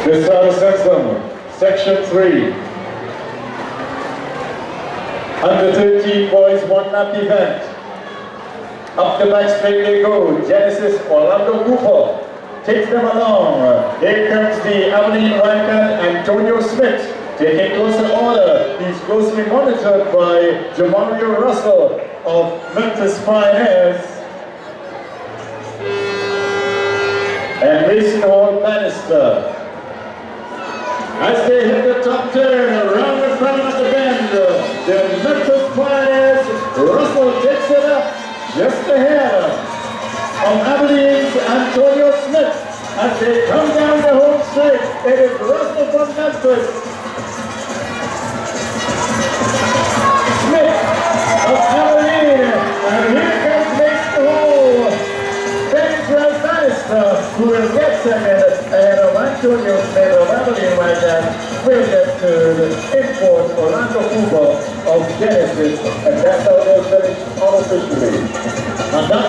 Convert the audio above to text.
The starter system, Section 3. Under 13 boys, 1 lap event. Up the back straight they go. Genesis Orlando Cooper takes them along. Here comes the Abilene Wildcat Antonio Smith, taking closer order. He's closely monitored by Jamario Russell of Memphis Pioneers. And Mason Hall Bannister. As they hit the top turn, around the front of the bend, the Memphis Pioneers, Russell takes it up just ahead of Abilene's Antonio Smith. As they come down the home straight, it is Russell from Memphis. Smith of Abilene, and here comes Mason Hall. Benjamin Bannister, who will get second ahead of Antonio Smith of Abilene right now, will get third in fourth Orlando Cooper of Genesis, and that's how they'll finish unofficially.